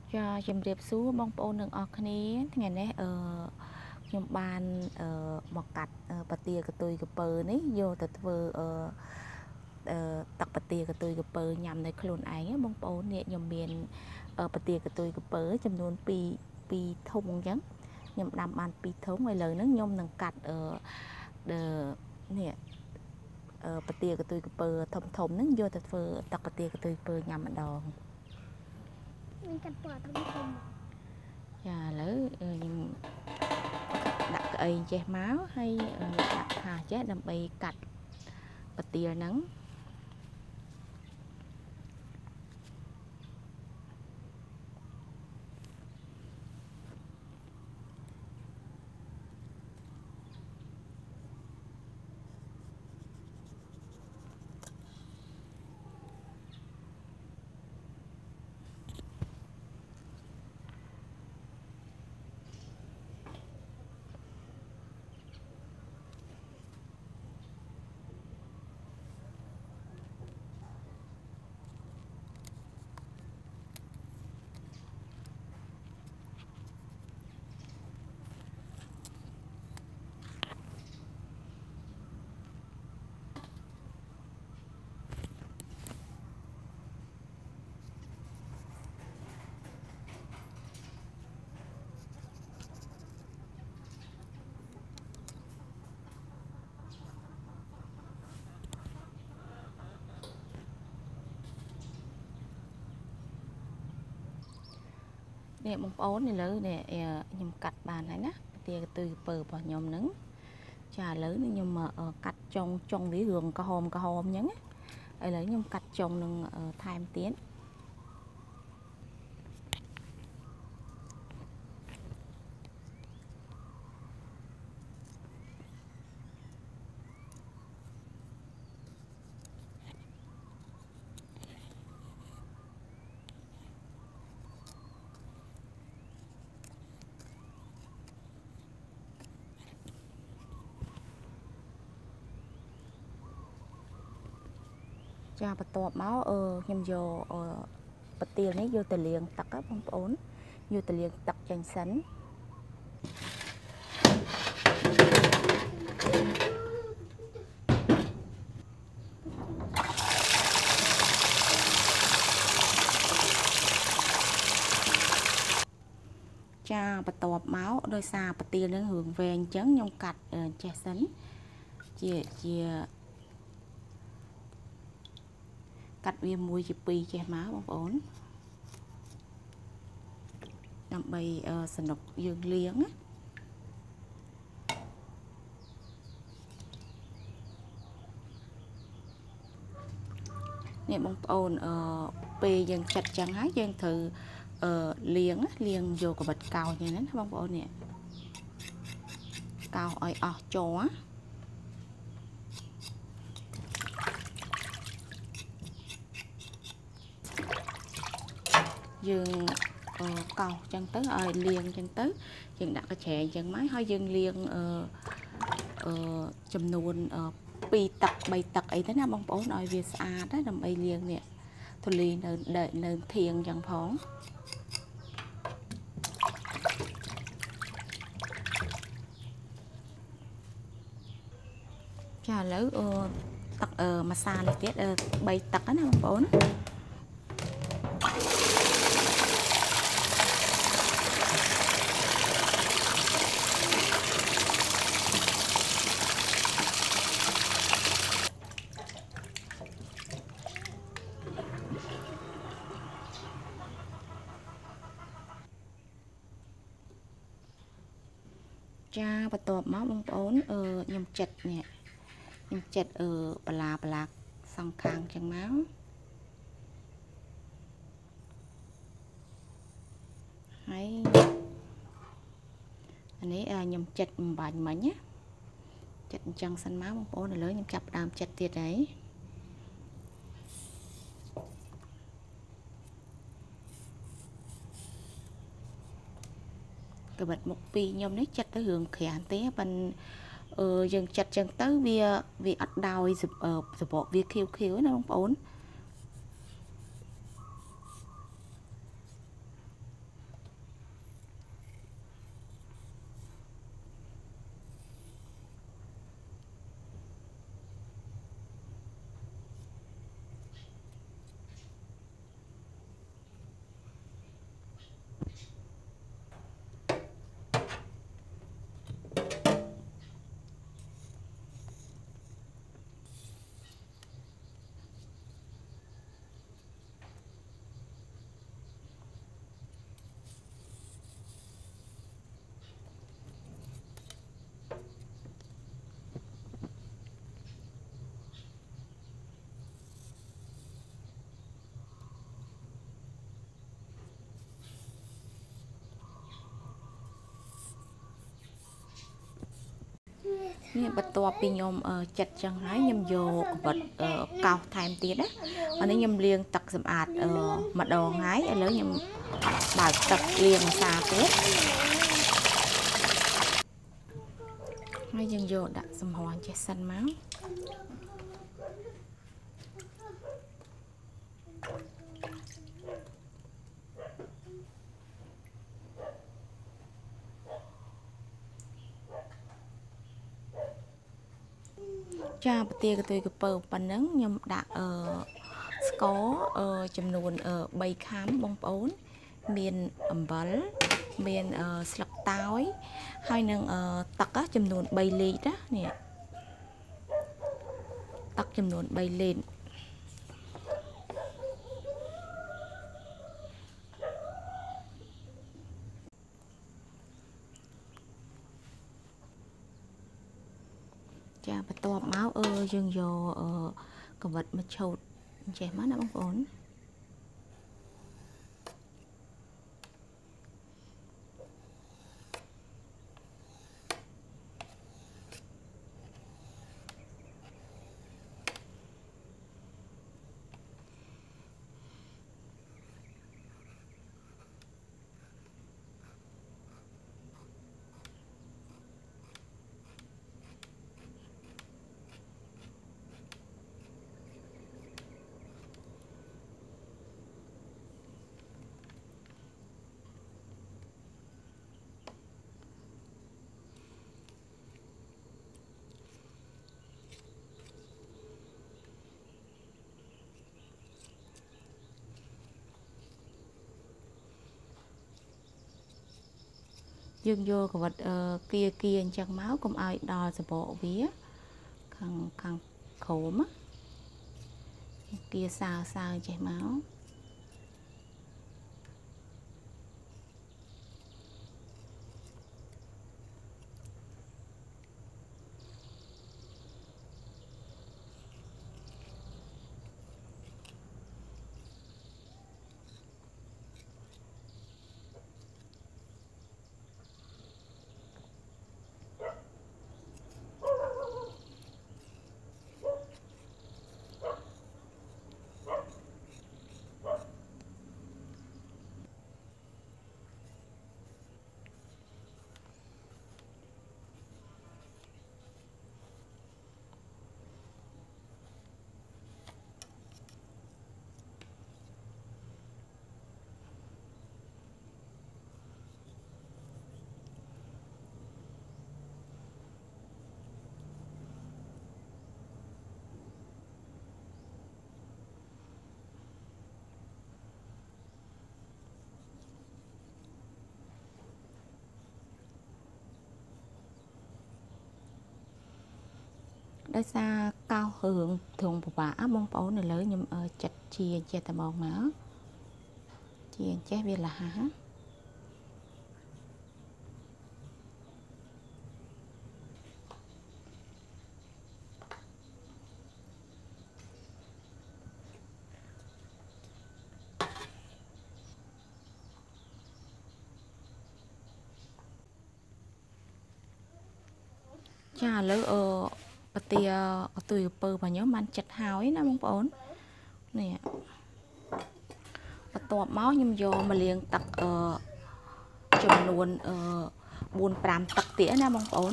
cho chìm điệp xuống bông bông đừng ọt này ngày nay nhom ban một cạch bát tia cái tôi cái bờ này vô từ vừa tắc bát tia cái tôi cái bờ nhằmในខ្លួនឯងបងប្អូននេះខ្ញុំមានបទាកតុយក្រពើចំនួន2ធុងអញ្ចឹងខ្ញុំដាំបាន2ធុងហើយលើហ្នឹងខ្ញុំនឹងកាត់នេះបទាកតុយក្រពើធំហ្នឹងយកទៅធ្វើតឹកបទាកតុយក្រពើញ៉ាំម្ដងមានកាត់ពណ៌ធំចាឥឡូវខ្ញុំដាក់ក្អីចេះមកហើយដាក់ថាចេះដើម្បីកាត់បទាហ្នឹងនេះបងប្អូនឥឡូវនេះខ្ញុំកាត់បានហើយណាបទាកតុយក្រពើរបស់ខ្ញុំហ្នឹងចាឥឡូវនេះខ្ញុំកាត់ចុងវារឿងក្រហមអញ្ចឹងឥឡូវខ្ញុំកាត់ចុងនឹងថែមទៀតចាបន្ទាប់មកខ្ញុំយកបទានេះយកទៅលាងទឹកបងប្អូនយកទៅលាងទឹកចេញសិនចាបន្ទាប់មកដោយសារបទានឹងរឿងវែងអញ្ចឹងខ្ញុំកាត់ចេះសិនជាកាត់វា1ជា2ចេះមកបងប្អូនដើម្បីសនុកយើងលាងណានេះបងប្អូនពេលយើងចិតចឹងហើយយើងត្រូវលាងយកកបិតកោសយ៉ាងហ្នឹងបងប្អូននេះកោសឲ្យអស់ជ័រយើងកោសចឹងទៅឲ្យលាងចឹងទៅយើងដាក់កញ្ច្រែងចឹងមកហើយយើងលាងចំនួន2ទឹក3ទឹកអីទៅណាបងប្អូនឲ្យវាស្អាតណាដើម្បីលាងនេះធូលីនៅធៀងចឹងផងចាឥឡូវទឹកម្សានេះទៀត3ទឹកណាបងប្អូនចាបន្ទាប់មកបងប្អូនខ្ញុំចិតនេះខ្ញុំចិតបលាសងខាងចឹងមកហើយអានេះខ្ញុំចិតបំបាញ់មិញណាចិតអញ្ចឹងសិនមកបងប្អូនឥឡូវខ្ញុំចាប់ដើមចិតទៀតហើយកបិតមុខពីខ្ញុំនេះចិត្តទៅរឿងក្រានទេប៉ុន្តែយើងចិត្តចឹងទៅវាអត់ដោយសបកវាខៀវណាបងប្អូននេះបន្ទាប់ពីខ្ញុំចិត្តចឹងហើយខ្ញុំយកកវិតកោសថែមទៀតណាអានេះខ្ញុំលាងទឹកសម្អាតម្ដងហើយឥឡូវខ្ញុំបើកទឹកលាងម្សៅទៀតហើយយើងយកដាក់សំហ័រចេះសិនមកចាប្រទាកទុយកពើប៉ុណ្ណឹងខ្ញុំដាក់ស្ករចំនួន3ខាំបងប្អូនមានអំបិលមានស្លឹកតើយហើយនឹងទឹកចំនួន3លីត្រណានេះទឹកចំនួន3លីត្រចាបន្ទាប់មកយើងយកកវិតមកឆូតចេះមកណាបងប្អូនយើងយកកវិតគៀអញ្ចឹងមកកុំឲ្យដល់សបកវាខាងក្រោមគៀសើចេះមកដោយសារកោសរឿងធុងពិបាកបងប្អូនឥឡូវខ្ញុំចាត់ជាចេះតែមកជាចេះវាលះចាឥឡូវប្រទាទុយកពើរបស់ខ្ញុំបានចិត្តហើយណាបងប្អូននេះបន្ទាប់មកខ្ញុំយកមកលាងទឹកចំនួន4-5 ទឹកទៀតណាបងប្អូន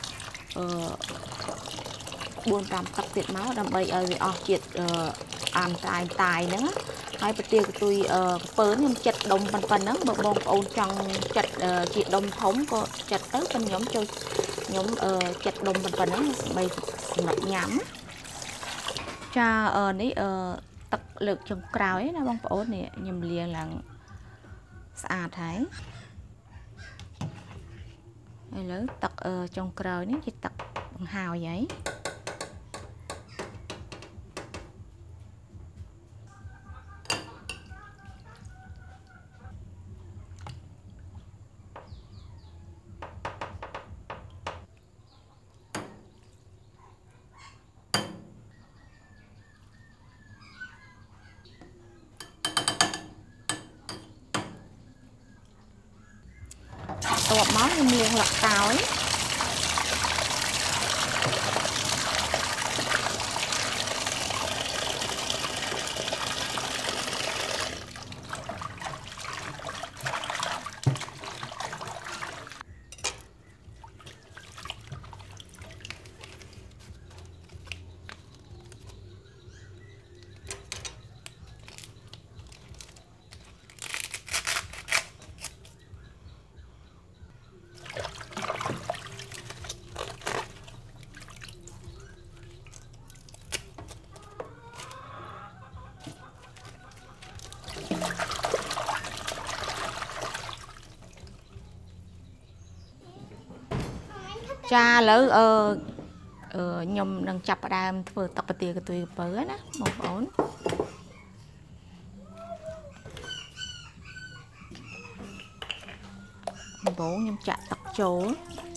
4-5 ទឹកទៀតមកដើម្បីឲ្យវាអស់ជាតិអាំតាយហ្នឹងហើយប្រទាកទុយពើខ្ញុំចិត្តដុំប៉ុណ្ណឹងបើបងប្អូនចង់ចិត្តជាដុំធំក៏ចិត្តទៅប៉ុន្តែខ្ញុំចូលខ្ញុំចិត្តដុំប៉ុណ្ណឹងដើម្បីសម្រាប់ញ៉ាំចានេះទឹកលើកចុងក្រោយណាបងប្អូននេះខ្ញុំលាងឡើងស្អាតហើយឥឡូវទឹកចុងក្រោយនេះជាទឹកបង្ហើយហើយបន្ទាប់មកខ្ញុំលាងលក់តោយ cha lỡ nhom đang chập ở đây vừa tập bát tía cái tôi bớ á một ổn bố nhom chạ tắc chỗ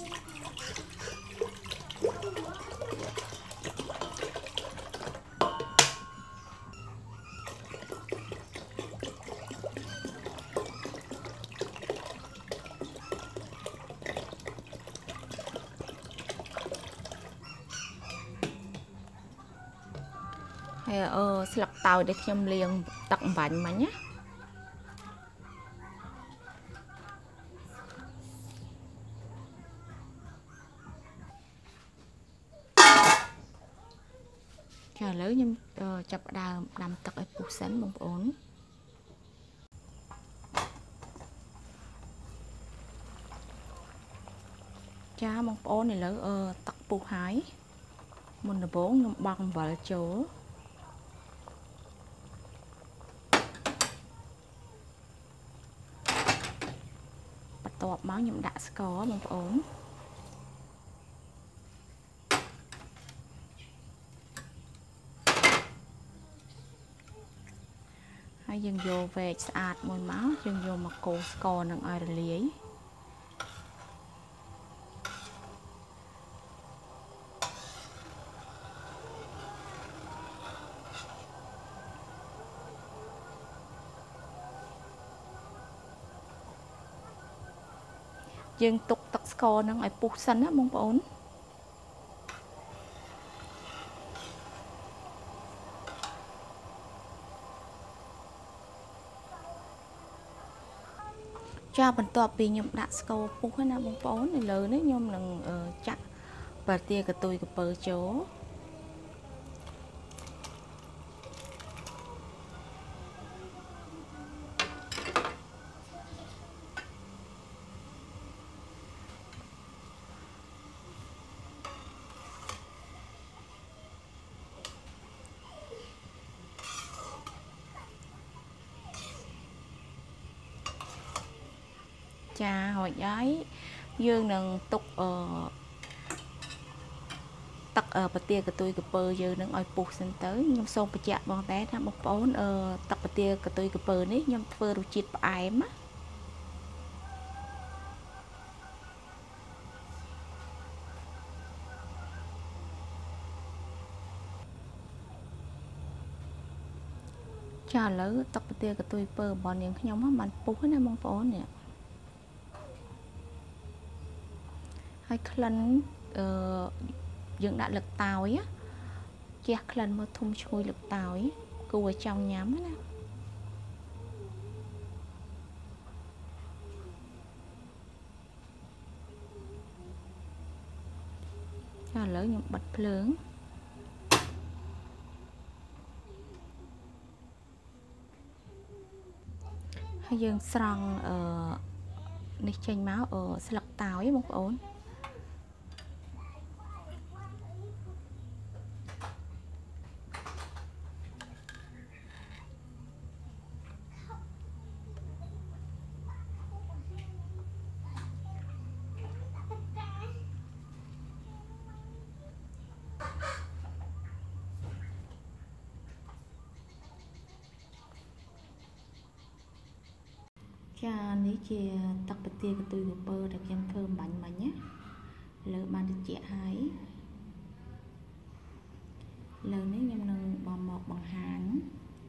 slap tàu để nhom liền tắc bánh mà nhé chả lớn nhưng chập đào nằm tật ở cuộc sống mong ổn cha mong ổn này lỡ tật bù hái mình là bố nhưng bằng vợ chỗ bắt tọp máu nhưng đã có mong ổn hay dừng vô về sạch mùi máu dừng vô mà cô score nâng ai lý dừng tục tắc score nâng ai bút xanh á mong ổn chaបន្ទាប់ពីខ្ញុំដាក់ស្ករពុះណាបងប្អូននៅលើនេះខ្ញុំនឹងចាក់បាទាកតុយកពើចូលcha hồi giấy dương nâng tục tắc bát tía cái tôi cái pơ dương nâng oi bục sinh tới nhưng xong bị chạm bằng té tham bọc bón tắc bát tía cái tôi cái pơ ní nhưng pơ đồ chít ai má cha lỡ tắc bát tía cái tôi pơ bọn những nhóm á mình bục hết nè bong bón nè hay khăn dựng đại lực tàu ấy che khăn mà thung chui lực tàu ấy cô ở trong nhám nè cho lỡ những bật lớn hay dương sòng đi chanh máu ở lực tàu ấy một ổn cha ní chia tắc bát tía cái tôi bơ đặc nhân thơm bánh mà nhé lỡ ban được chè hái lỡ nếu nhầm nâng bò mọc bằng hàng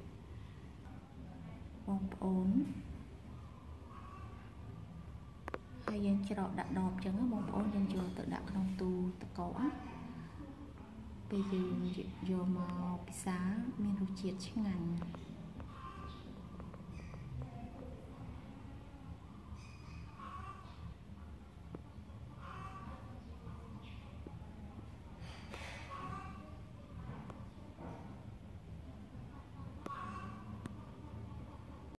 bông ổn hay dân cho đọt đặt đọp chẳng có bông ổn dân chưa tự đặt trong tu tự cổ bây giờ vô mà xá miền hồ chiết chứ ngành